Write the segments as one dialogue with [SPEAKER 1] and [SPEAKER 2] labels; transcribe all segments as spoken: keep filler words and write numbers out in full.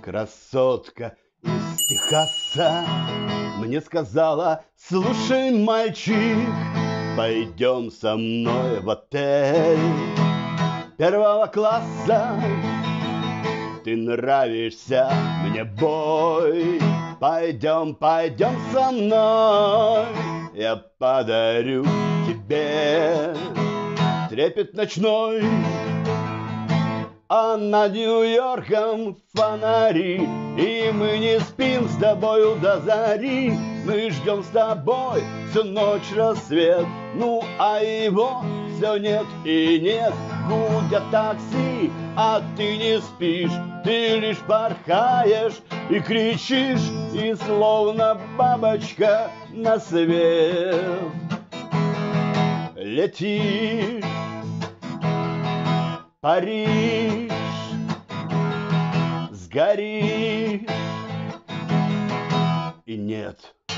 [SPEAKER 1] Красотка из Техаса мне сказала: слушай, мальчик, пойдем со мной в отель первого класса. Ты нравишься мне, бой, пойдем, пойдем со мной. Я подарю тебе трепет ночной, а над Нью-Йорком фонари, и мы не спим с тобою до зари. Мы ждем с тобой всю ночь рассвет, ну а его все нет и нет. Гудят такси, а ты не спишь, ты лишь порхаешь и кричишь, и словно бабочка на свет летишь. Париж, сгоришь, и нет.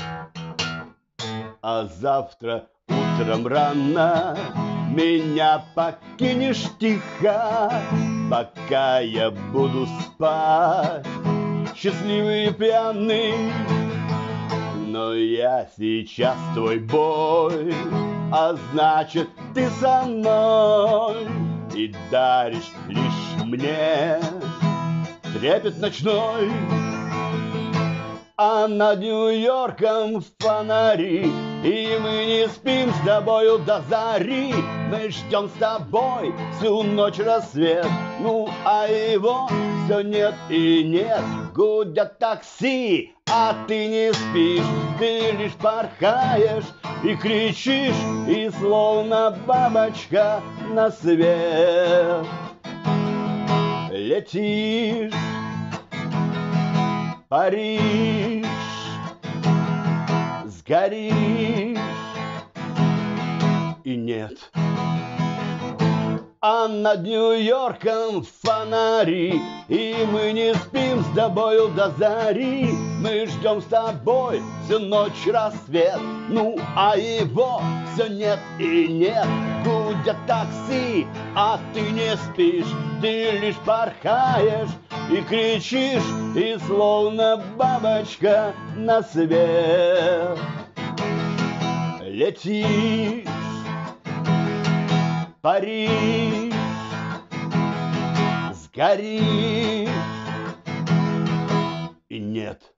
[SPEAKER 1] А завтра утром рано меня покинешь тихо, пока я буду спать, счастливый и пьяный. Но я сейчас твой бой, а значит ты со мной, и даришь лишь мне трепет ночной, а над Нью-Йорком фонари, и мы не спим с тобою до зари. Мы ждем с тобой всю ночь рассвет, ну а его все нет и нет. Гудят такси, а ты не спишь, ты лишь порхаешь и кричишь, и словно бабочка на свет летишь. Париж, сгоришь, и нет. А над Нью-Йорком фонари, и мы не спим с тобою до зари. Мы ждем с тобой всю ночь рассвет, ну а его все нет и нет. Гудят такси, а ты не спишь, ты лишь порхаешь и кричишь, и словно бабочка на свет летишь. Париж, сгоришь, и нет.